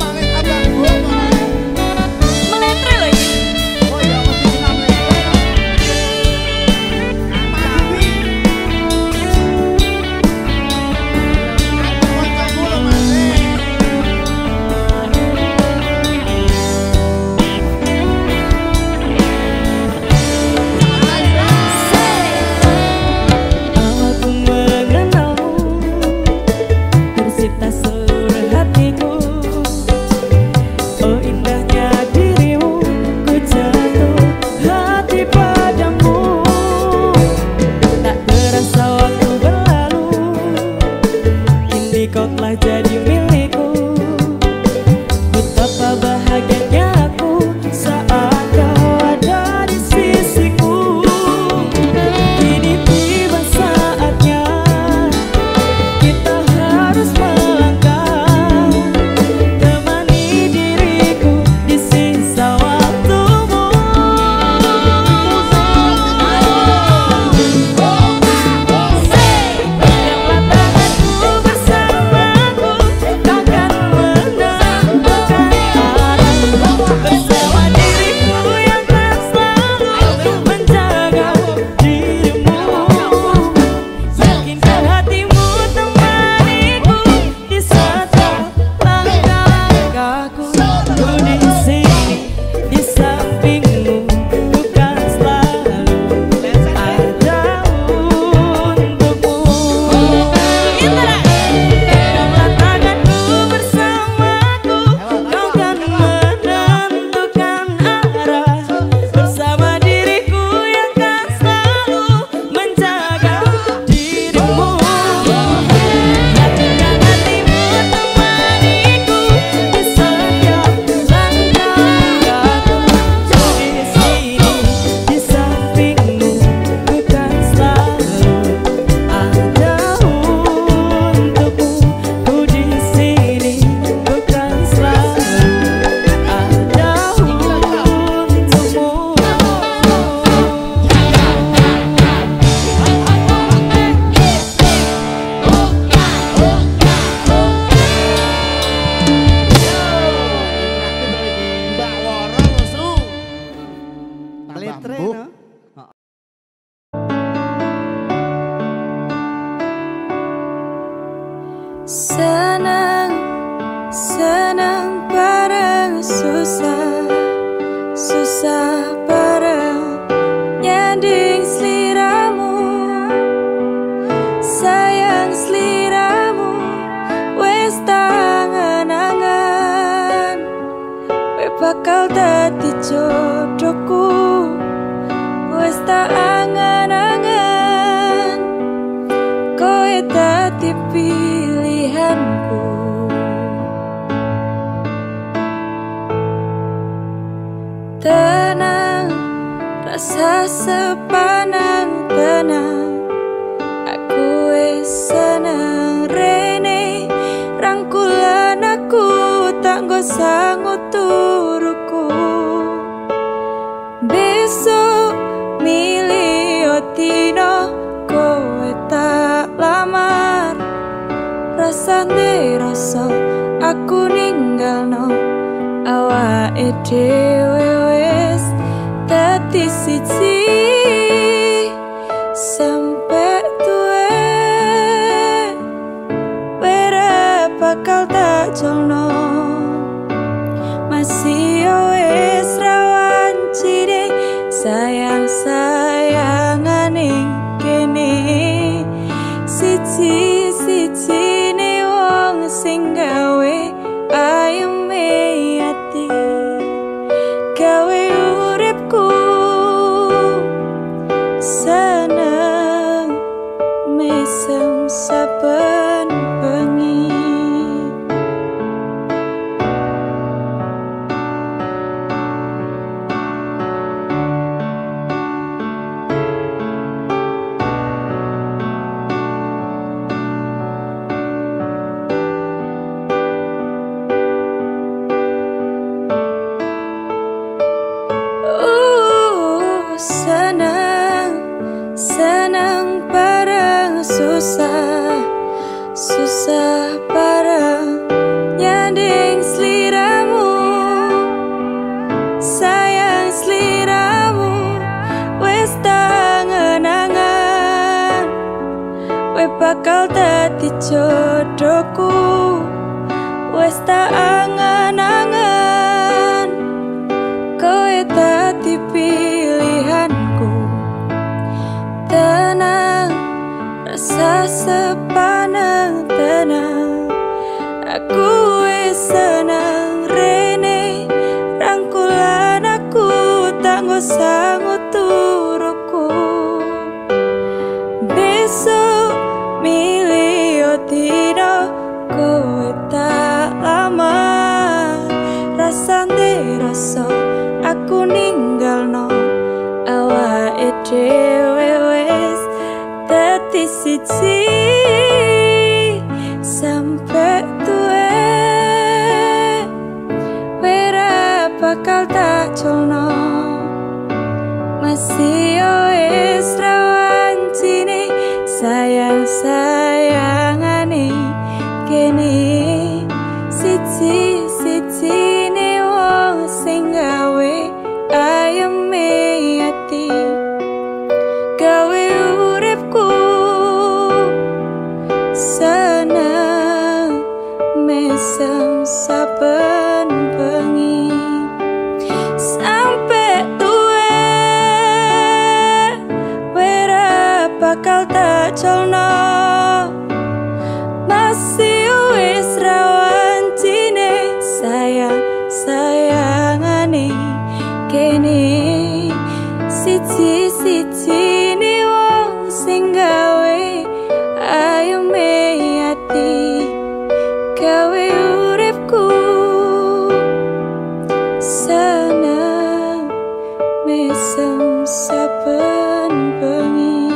Bu. no? Senang, senang bareng susah, susah bareng nyanding sliramu, sayang sliramu, wes tangan-angan, we bakal dadi jodohku, wes tak angan-angan, kowe dadi pilihanku. Tenang, rasa sepanang tenang, aku wis seneng rene, rangkulan aku tak nggo sangut turuku. Besok milih dino kowe tak lamar, rasane rasa aku ninggalno awake dhewe wis dadi siji sampe tuwe, wera bakal tak jono masih wis rawan ciri sayang sayangane kene siji siji ne wong sing gawe ayeme ati, gawe uripku seneng mesem saben bengi. Senang bareng susah, susah bareng nyanding sliramu, sayang sliramu, wes tangan-angan, we bakal dadi jodohku, wes tak angan-angan, kowe dadi pilihanku. Tenang, rasa sepanang tenang, aku wis seneng rene, rangkulan aku tak nggo sangut turuku. Besok milih dino kowe tak lama, rasane rasa aku ninggalno awake dhewe wis dadi siji sampe tuwe, wera bakal tak jono masih wis rawan cine sayang sayangane kene siji siji ne wong sing gawe ayeme ati, gawe uripku seneng mesem saben bengi sampe tuwe, wera bakal tak jono masih wis rawan cine sayang sayangane kene siji siji ne wong sing gawe ayeme ati, gawe uripku seneng mesem saben bengi,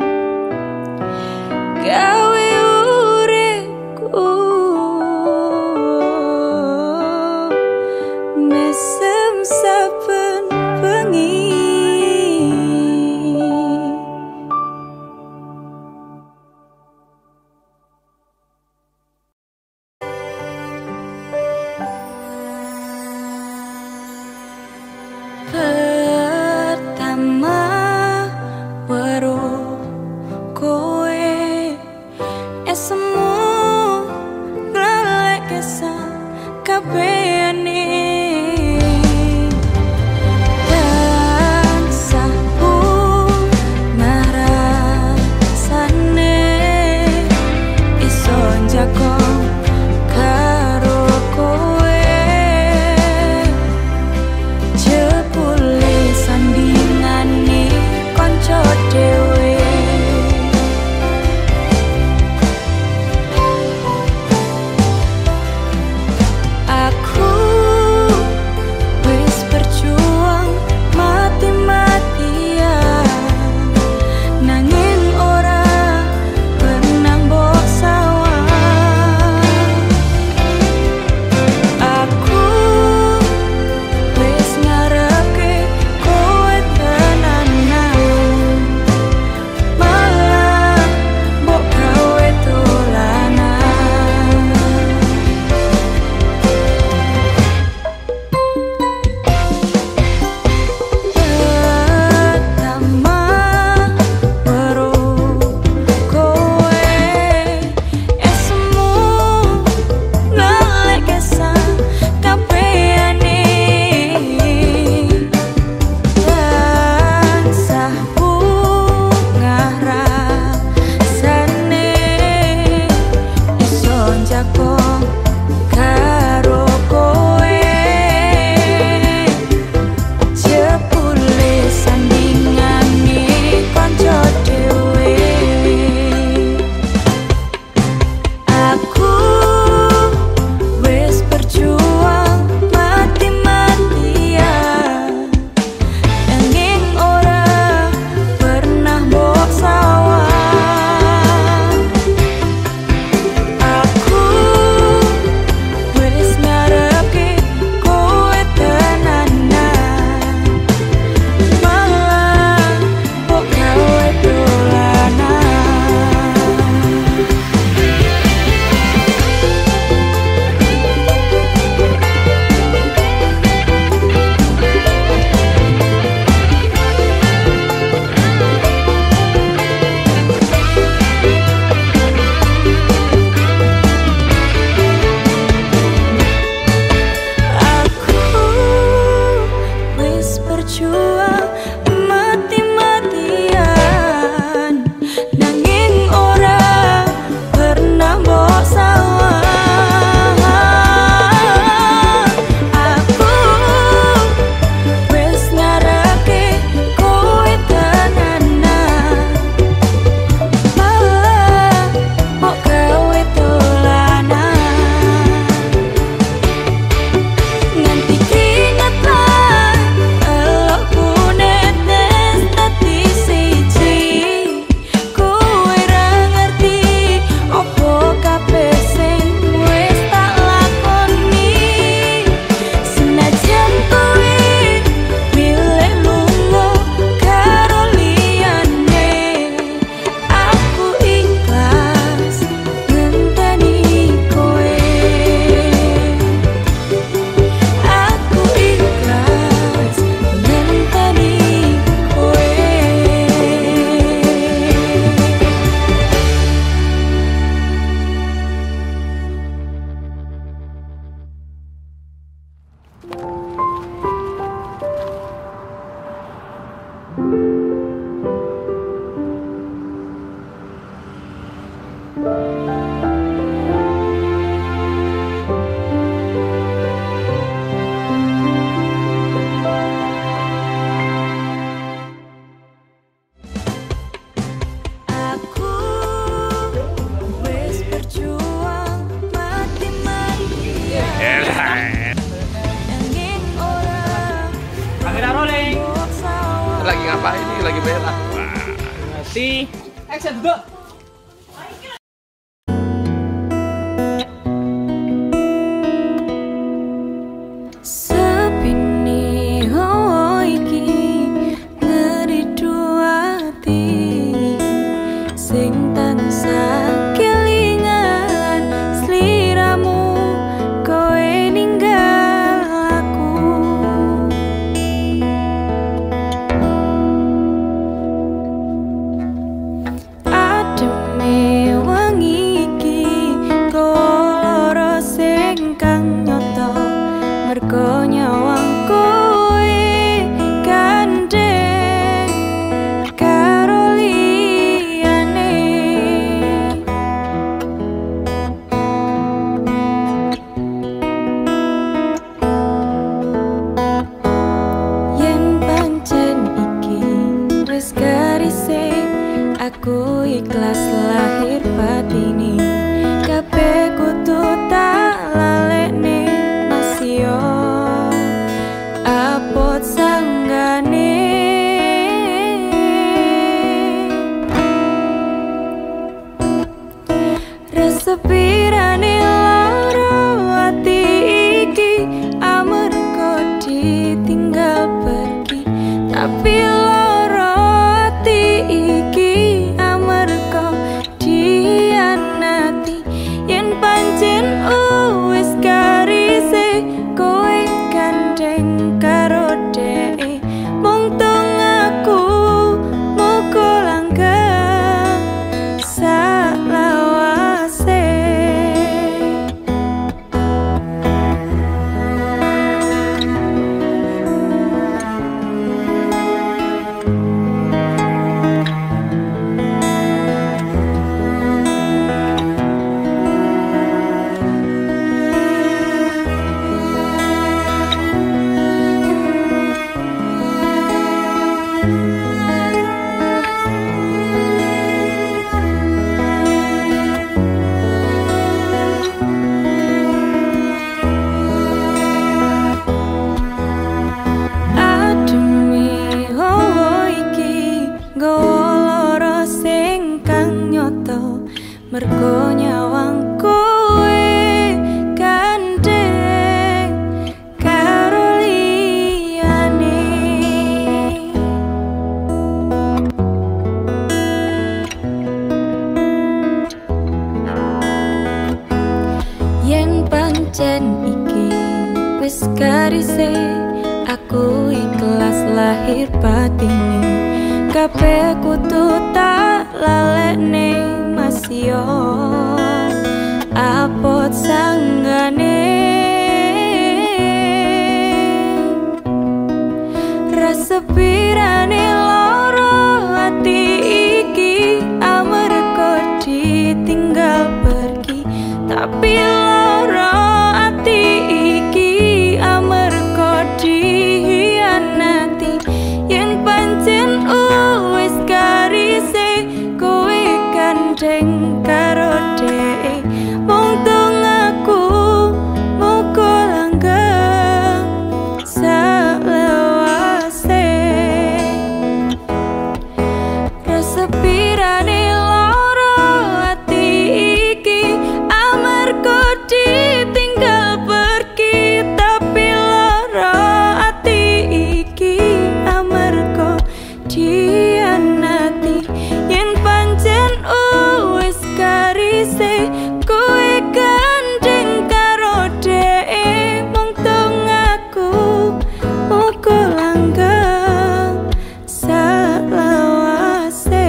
gawe uripku mesem saben bengi. Pertama Lagi ngapain nih? Lagi berak. Wah. Masih. Action duduk. Sepini hawa iki ngeridu ati sing tansah kelingan sliramu kowe ninggal aku. Ademe wangi iki koloro sing kang nyoto mergo nyawang kowe gandeng karo liyane. Yen pancen iki wis garise aku ikhlas lahir batine kabeh kudu tak lalekne masio apot sanggane. Resepirane lara ati iki amarga ditinggal pergi tapi lara ati iki amarga dianati. Yen pancen wis garise kowe gandeng karo dhek mung tong aku muga langgeng salawase. Ademe hawa iki nggawa lara sing kang nyoto mergo nyawang kowe gandeng karo liyane. Yen pancen iki wis garise aku ikhlas lahir batine kabeh kudu tak lalekne masio apot sanggane. Resepirane lara ati iki amarga ditinggal pergi tapi lara ati iki amarga dihianati. Yen pancen wis garise kowe gandeng karo dhek mung tong aku muga langgeng salawase. Resepirane lara ati iki amarga ditinggal pergi tapi lara ati iki amarga dianati. Yen pancen wis garise kowe gandeng karo dhek mung tong aku muga langgeng salawase.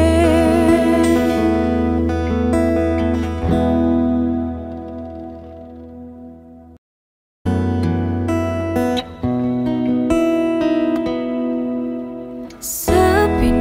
Sepin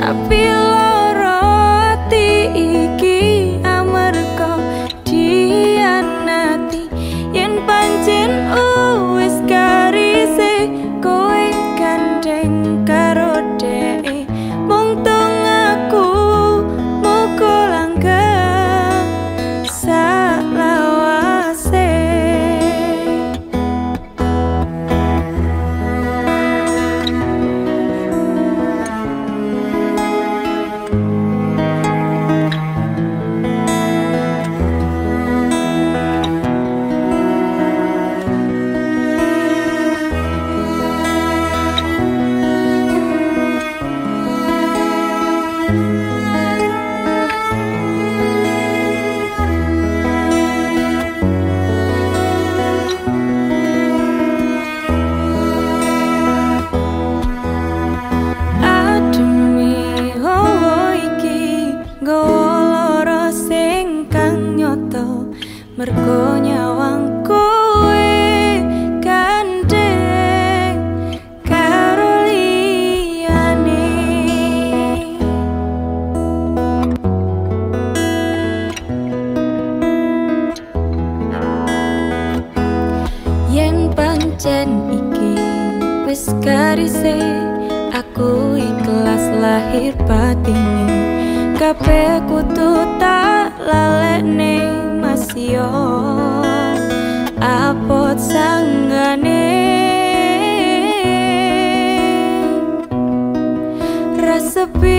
Tapi loro ati iki amarga dianati. Yen pancen wis garise kowe gandeng karo dhek, mung tung aku muga langgeng salawase. Ademi hawa iki nggawa lara sing kang nyoto, mergo nyawang kowe gandeng karo liyane. Yen pancen iki wis garise, aku ikhlas lahir batine. Kabeh kudu tak lalekne masio apot sanggane. Resepi